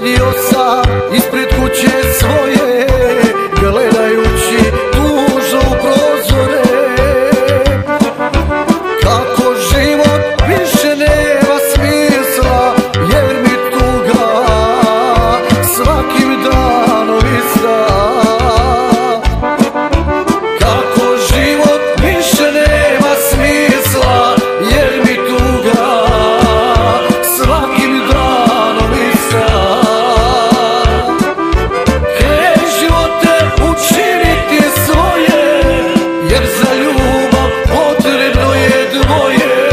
Sjedio sam ispred kuće svoje, gledajući tužno u prozore. Kako život više nema smisla, jer mi tuga svakim danom ista. Kako život više nema smisla, jer mi tuga svakim danom ista. Hej živote, učiniti svoje, jer za ljubav potrebno je dvoje.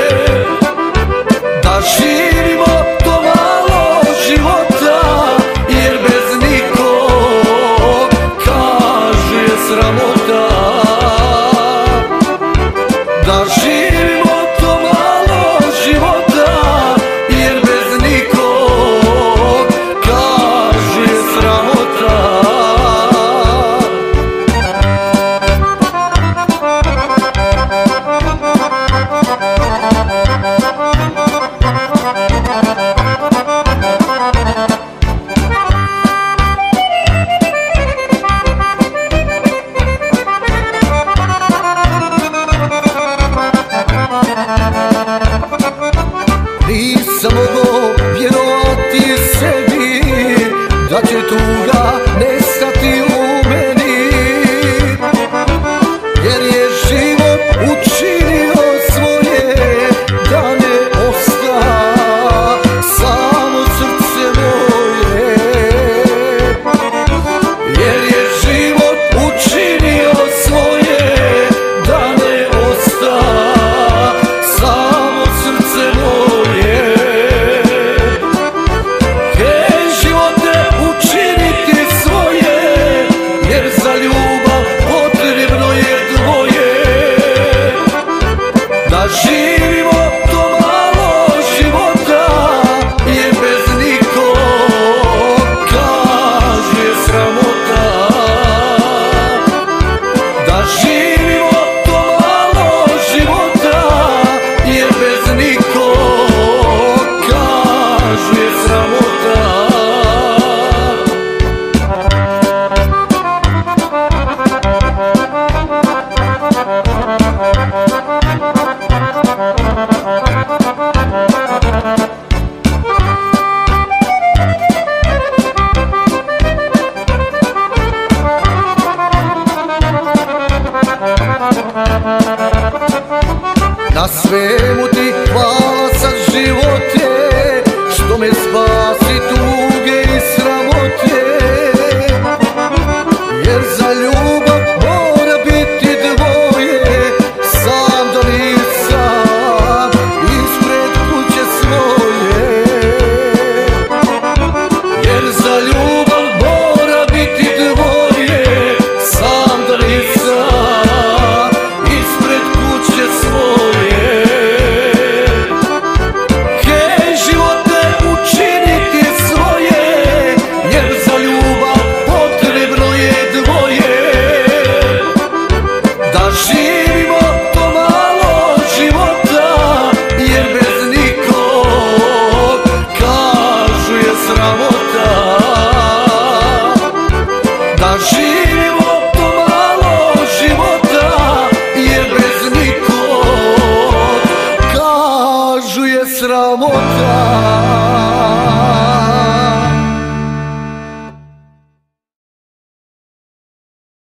Da živimo to malo života, jer bez nikog, kažu, je sramota. Da živimo to malo života, jer bez nikog, kažu, je sramota. Nisam mogao vjerovati sebi da će tuga nestati u meni, jer je život učinio svoje da ne osta samo srce moje. Jer je život učinio svoje da ne osta samo srce moje. Živimo to malo života, jer bez nikog, kažu, je sramota. Da živimo to malo života, jer bez nikog, kažu, je sramota. Na svemu ti hvala sad živote, što me spasi tuge i sramote. Jer za ljubav mora biti dvoje, sam da nisam ispred kuće svoje. Jer za ljubav mora biti dvoje, sam da nisam ispred kuće svoje. Hej živote, učiniti svoje, jer za ljubav potrebno je dvoje. Da živimo to malo života, jer bez nikog, kažu, je sramota. Da živimo to malo života, jer bez nikog, kažu, je sramota.